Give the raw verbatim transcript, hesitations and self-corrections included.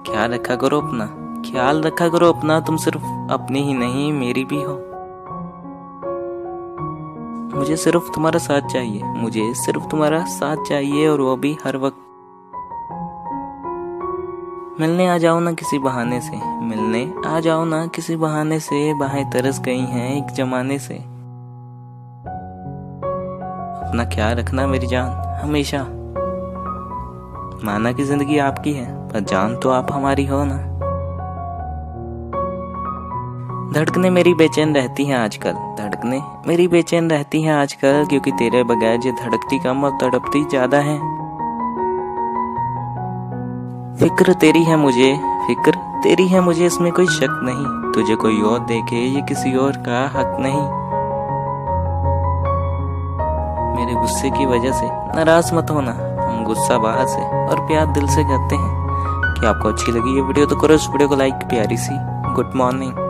ख्याल रखा करो अपना, ख्याल रखा करो अपना। तुम सिर्फ अपनी ही नहीं मेरी भी हो। मुझे सिर्फ तुम्हारा साथ चाहिए, मुझे सिर्फ तुम्हारा साथ चाहिए, और वो भी हर वक्त। मिलने आ जाओ ना किसी बहाने से, मिलने आ जाओ ना किसी बहाने से। बाहें तरस गई हैं एक जमाने से। अपना ख्याल रखना मेरी जान हमेशा। माना कि जिंदगी आपकी है, पर जान तो आप हमारी हो ना। धड़कने मेरी बेचैन रहती हैं आजकल, धड़कने मेरी बेचैन रहती हैं आजकल, क्योंकि तेरे बगैर ये धड़कती कम और तड़पती ज्यादा है। फिक्र तेरी है मुझे, फिक्र तेरी है मुझे, इसमें कोई शक नहीं। तुझे कोई और देखे ये किसी और का हक नहीं। मेरे गुस्से की वजह से नाराज मत होना, हम गुस्सा बाहर से और प्यार दिल से करते हैं। कि आपको अच्छी लगी ये वीडियो तो करो इस वीडियो को लाइक। प्यारी सी गुड मॉर्निंग।